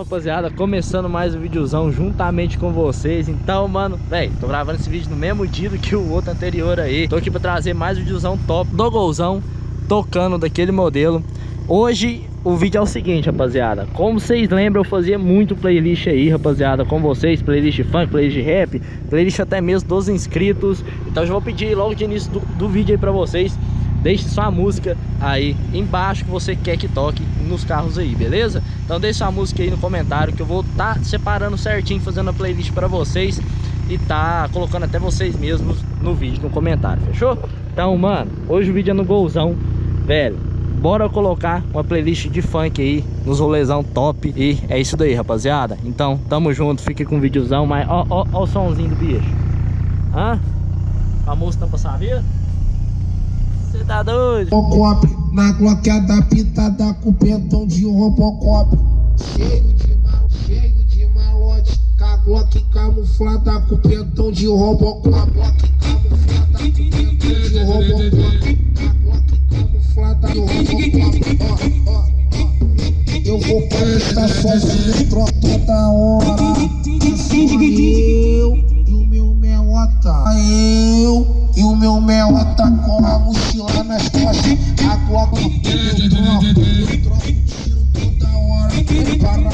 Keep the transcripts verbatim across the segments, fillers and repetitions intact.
rapaziada, começando mais um videozão juntamente com vocês. Então, mano, velho, tô gravando esse vídeo no mesmo dia do que o outro anterior aí. Tô aqui pra trazer mais um videozão top do Golzão, tocando daquele modelo. Hoje o vídeo é o seguinte, rapaziada. Como vocês lembram, eu fazia muito playlist aí, rapaziada, com vocês. Playlist funk, playlist rap, playlist até mesmo dos inscritos. Então eu já vou pedir logo de início do, do vídeo aí pra vocês. Deixe sua música aí embaixo que você quer que toque nos carros aí, beleza? Então deixe sua música aí no comentário que eu vou estar tá separando certinho, fazendo a playlist pra vocês. E tá colocando até vocês mesmos no vídeo, no comentário, fechou? Então, mano, hoje o vídeo é no Golzão, velho. Bora colocar uma playlist de funk aí, nos rolezão top. E é isso daí, rapaziada. Então, tamo junto, fique com o videozão. Mas, ó, ó, ó o somzinho do bicho. Hã? Famoso tampa saber? Você tá doido? Robocop, na gloqueada pitada com pentão de Robocop. Cheio de mal, cheio de malote. Com a Glock camuflada com pentão de Robocop. Glock camuflada com pentão de Robocop. Camuflada de Robocop. Ó, ó, ó. Eu vou prestar sozinho, troca toda hora. É só eu e o meu meota. Eu e o meu meota com a mochila nas costas. A Glock eu troco, eu troco tiro toda hora. Para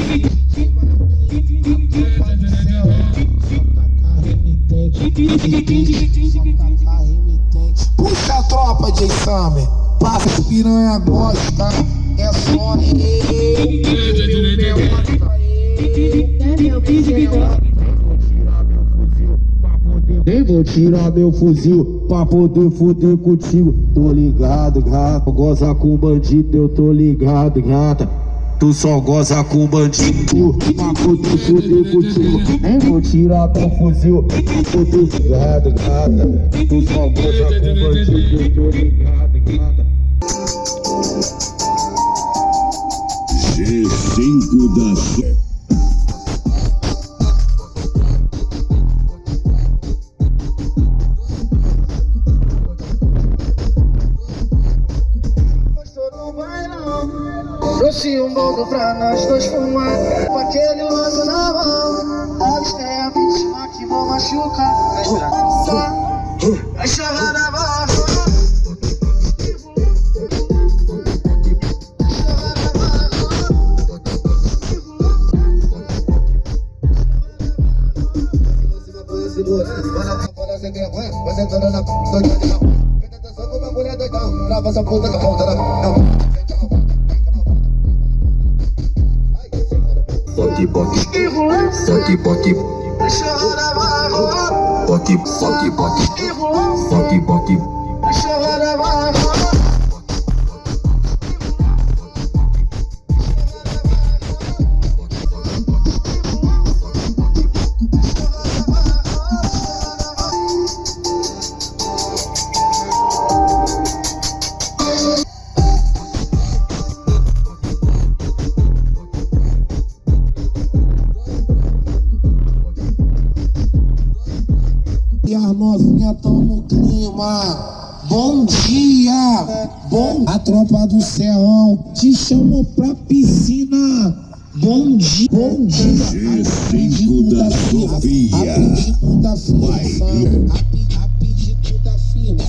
puxa a tropa, J Summer. Passa as piranha gosta. É só eu. Vou tirar meu fuzil pra poder fuder contigo. Tô ligado, gata. Goza com bandido, eu tô ligado, gata. Tu só goza com bandido pra poder fuder contigo. Nem vou tirar meu fuzil pra poder fuder, gata. Tu só goza com bandido, eu tô ligado, gata. G cinco da C. Trouxe um bolo pra nós dois fumar, com aquele logo na mão. Avistei a vítima que vou machucar. Vai chorar na barra. Você toda na doidão. Presta atenção com uma mulher doidão. Trava essa puta com a ponta da. Bote, bote, bote, bote, bote, bote, bote, bote, bote. E a novinha tão no clima. Bom dia, bom. A tropa do Serrão te chamou pra piscina. Bom dia, bom dia. G cinco da Sofia. A pedido da firma, a pedido da firma.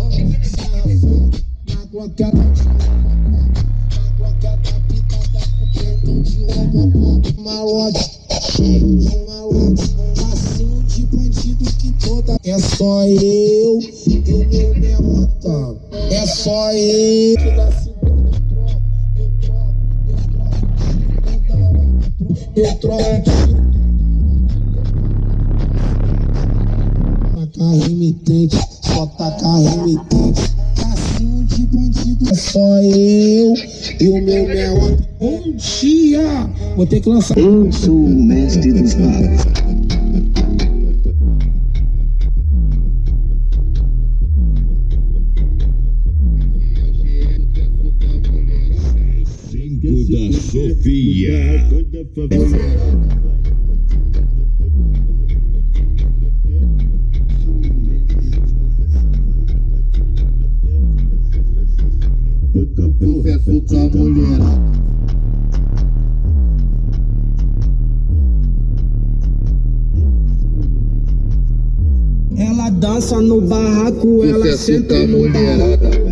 Na gloqueada, na gloqueada pitada com pentão de Robocop. Malote, cheio de malote. Passinho de bandido que toda. É só eu e o meu meota. É só eu. Eu troco, eu troco. Tacar remitente, só tacar remitente. Passinho de bandido. É só eu e o meu meota. Bom dia! Vou ter que lançar. Eu sou o mestre dos magos. Da Sofia. Confesso com a mulher. dança no barraco, ela senta no barraco.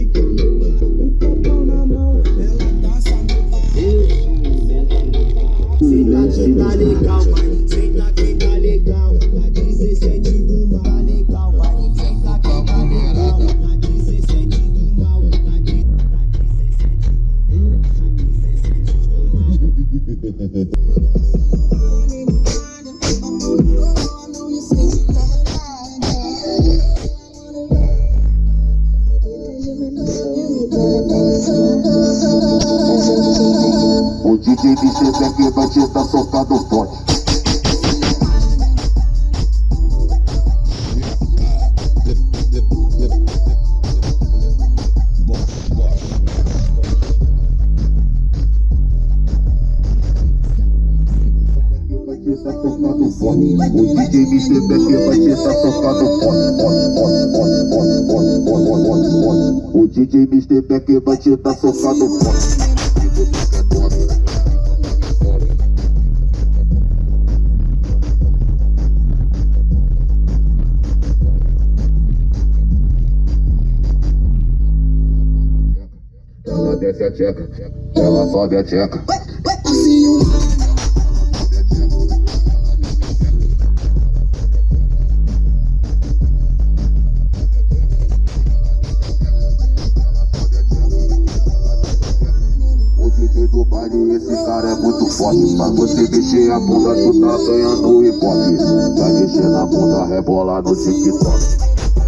Tá legal, vai, senta que tá legal. Na dezessete do mal, tá legal, vai, senta que tá legal. Na dezessete do mal, na dezessete O D J Mister aqui vai te dar socado forte. O D J Mister aqui vai te dar socado forte. O D J Mister aqui vai te dar socado forte. Ela desce a tcheca, ela sobe a tcheca. O D J do baile, esse cara é muito forte. Pra você mexer a bunda, tu tá ganhando o hip-hop. Vai mexer na bunda, rebolar no TikTok.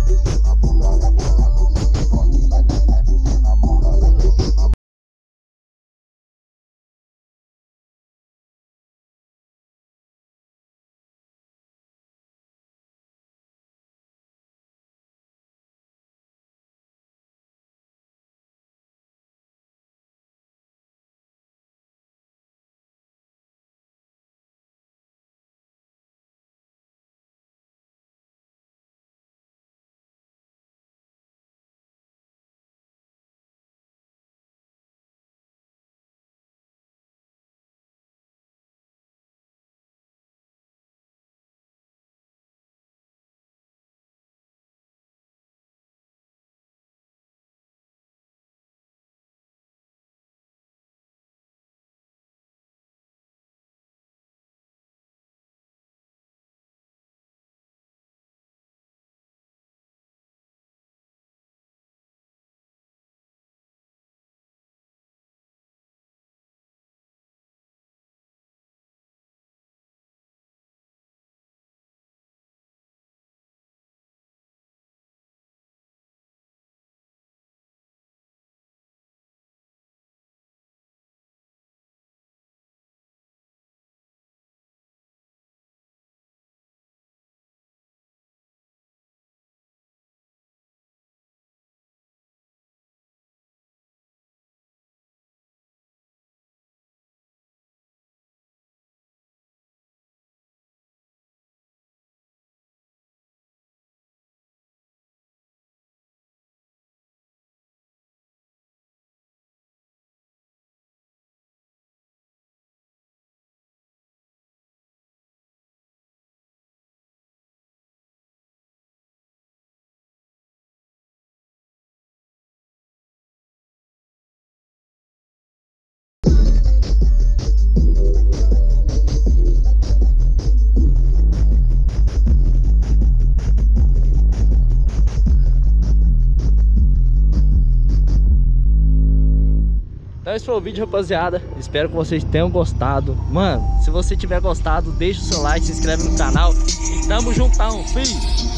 Então esse foi o vídeo, rapaziada. Espero que vocês tenham gostado. Mano, se você tiver gostado, deixa o seu like, se inscreve no canal. E tamo juntão, filho.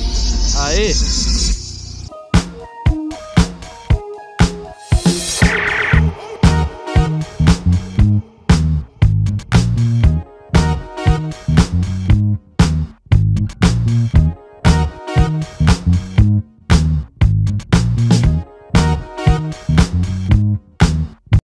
Aê!